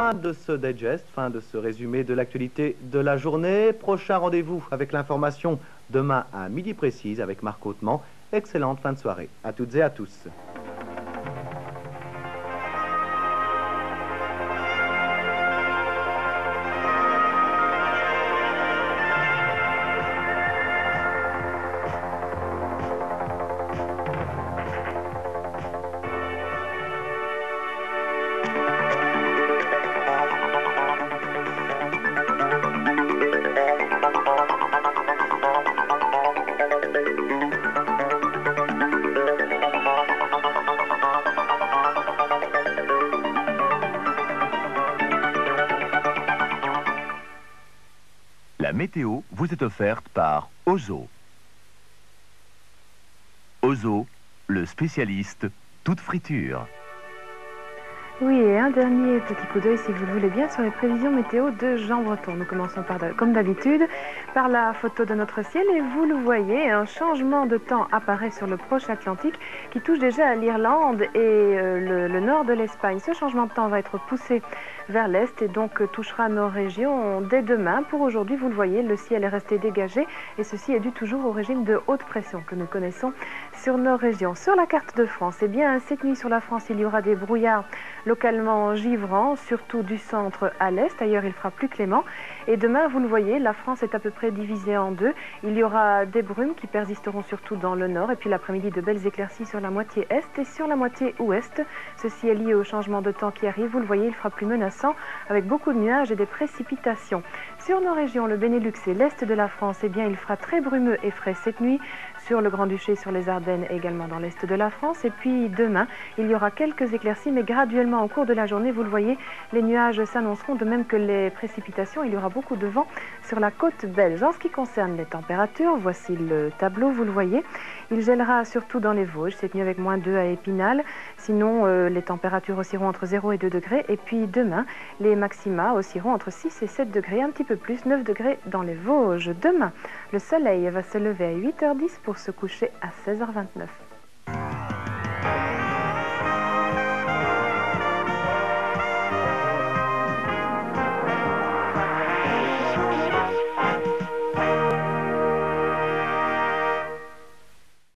fin de ce digest, fin de ce résumé de l'actualité de la journée. Prochain rendez-vous avec l'information demain à midi précise avec Marc Hautement. Excellente fin de soirée à toutes et à tous. La météo vous est offerte par Ozo. Ozo, le spécialiste toute friture. Oui, et un dernier petit coup d'œil, si vous le voulez bien, sur les prévisions météo de Jean Breton. Nous commençons comme d'habitude par la photo de notre ciel et vous le voyez, un changement de temps apparaît sur le proche Atlantique qui touche déjà à l'Irlande et le nord de l'Espagne. Ce changement de temps va être poussé vers l'est et donc touchera nos régions dès demain. Pour aujourd'hui, vous le voyez, le ciel est resté dégagé et ceci est dû toujours au régime de haute pression que nous connaissons sur nos régions. Sur la carte de France, eh bien, cette nuit sur la France, il y aura des brouillards localement givrants, surtout du centre à l'est. Ailleurs, il fera plus clément. Et demain, vous le voyez, la France est à peu près divisée en deux. Il y aura des brumes qui persisteront surtout dans le nord. Et puis l'après-midi, de belles éclaircies sur la moitié est et sur la moitié ouest. Ceci est lié au changement de temps qui arrive. Vous le voyez, il fera plus menaçant avec beaucoup de nuages et des précipitations. Sur nos régions, le Benelux et l'est de la France, eh bien, il fera très brumeux et frais cette nuit. Sur le Grand-Duché, sur les Ardennes et également dans l'est de la France. Et puis demain, il y aura quelques éclaircies, mais graduellement au cours de la journée, vous le voyez, les nuages s'annonceront, de même que les précipitations. Il y aura beaucoup de vent sur la côte belge. En ce qui concerne les températures, voici le tableau, vous le voyez. Il gèlera surtout dans les Vosges, cette nuit avec -2 à Épinal. Sinon, les températures oscilleront entre 0 et 2 degrés. Et puis demain, les maxima oscilleront entre 6 et 7 degrés, un petit peu plus, 9 degrés dans les Vosges. Demain, le soleil va se lever à 8h10 pour se coucher à 16h29.